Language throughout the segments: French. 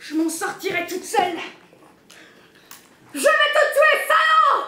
Je m'en sortirai toute seule. Je vais te tuer, salaud!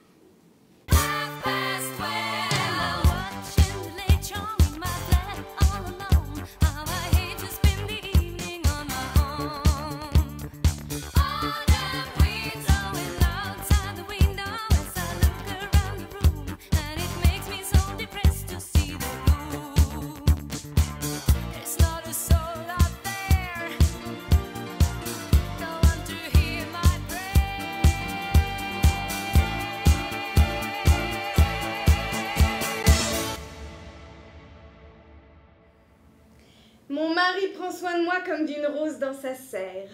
Mon mari prend soin de moi comme d'une rose dans sa serre.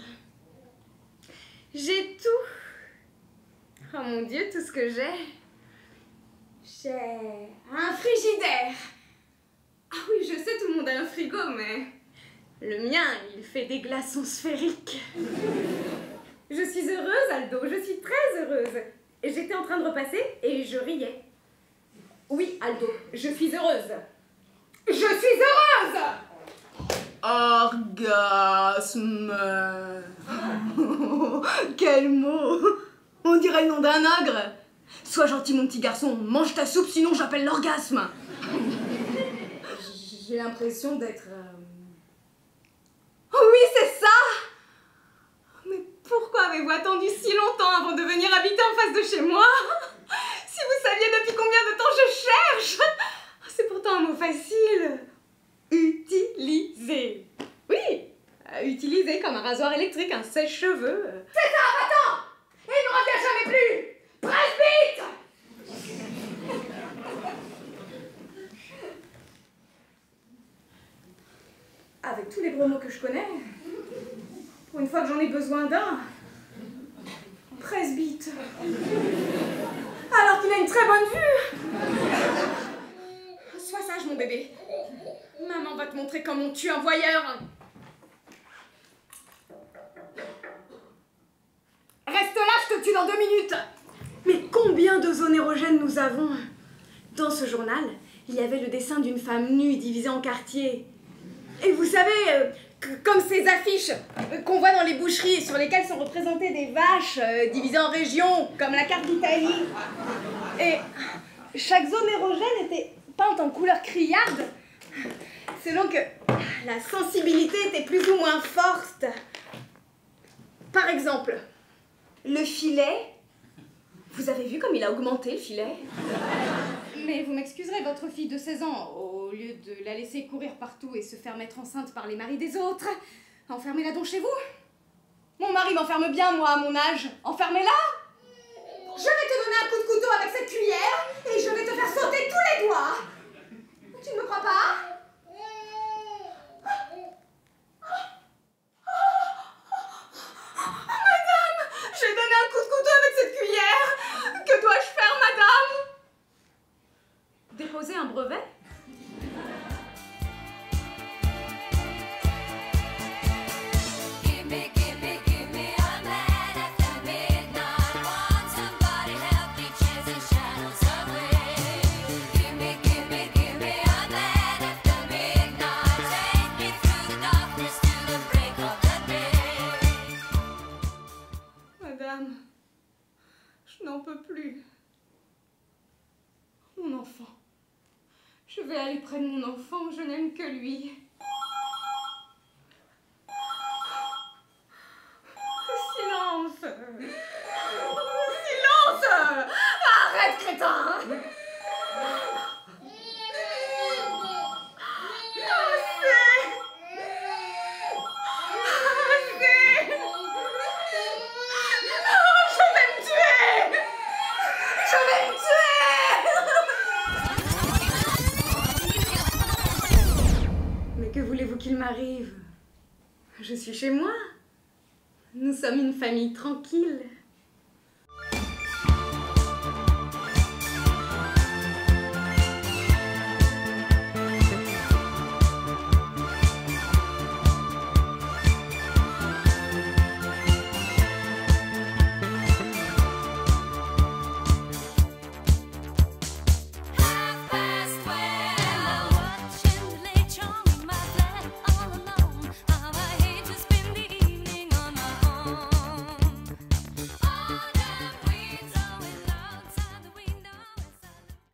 J'ai tout. Oh mon Dieu, tout ce que j'ai. J'ai un frigidaire. Ah oui, je sais, tout le monde a un frigo, mais le mien, il fait des glaçons sphériques. Je suis heureuse, Aldo, je suis très heureuse. J'étais en train de repasser et je riais. Oui, Aldo, je suis heureuse. Je suis heureuse! Orgasme. Quel mot! On dirait le nom d'un ogre. Sois gentil mon petit garçon, mange ta soupe sinon j'appelle l'orgasme. J'ai l'impression d'être... Oui, c'est ça! Mais pourquoi avez-vous attendu si longtemps avant de venir habiter en face de chez moi? Si vous saviez depuis combien de temps je cherche! C'est pourtant un mot facile. Utiliser. Oui, utiliser comme un rasoir électrique, un sèche-cheveux. C'est ça, va-t'en! Et il ne revient jamais plus! Presbyte! Avec tous les gros mots que je connais, pour une fois que j'en ai besoin d'un, presbyte. Alors qu'il a une très bonne vue. Sois sage, mon bébé. Maman va te montrer comment on tue un voyeur. Reste là, je te tue dans 2 minutes. Mais combien de zones érogènes nous avons? Dans ce journal, il y avait le dessin d'une femme nue divisée en quartiers. Et vous savez, comme ces affiches qu'on voit dans les boucheries sur lesquelles sont représentées des vaches divisées en régions, comme la carte d'Italie. Et chaque zone érogène était peinte en couleur criarde, selon que la sensibilité était plus ou moins forte. Par exemple, le filet. Vous avez vu comme il a augmenté, le filet? Mais vous m'excuserez, votre fille de 16 ans, au lieu de la laisser courir partout et se faire mettre enceinte par les maris des autres, enfermez-la donc chez vous. Mon mari m'enferme bien, moi, à mon âge. Enfermez-la. Je vais te donner un coup de couteau avec cette cuillère et je vais te faire sauter tous les doigts. Tu ne me crois pas? Madame, j'ai donné un coup de couteau avec cette cuillère. Que dois-je faire, madame? Déposer un brevet? Madame, je n'en peux plus. Mon enfant. Je vais aller près de mon enfant, je n'aime que lui. Silence! Silence! Arrête, crétin! Mais que voulez-vous qu'il m'arrive? Je suis chez moi. Nous sommes une famille tranquille.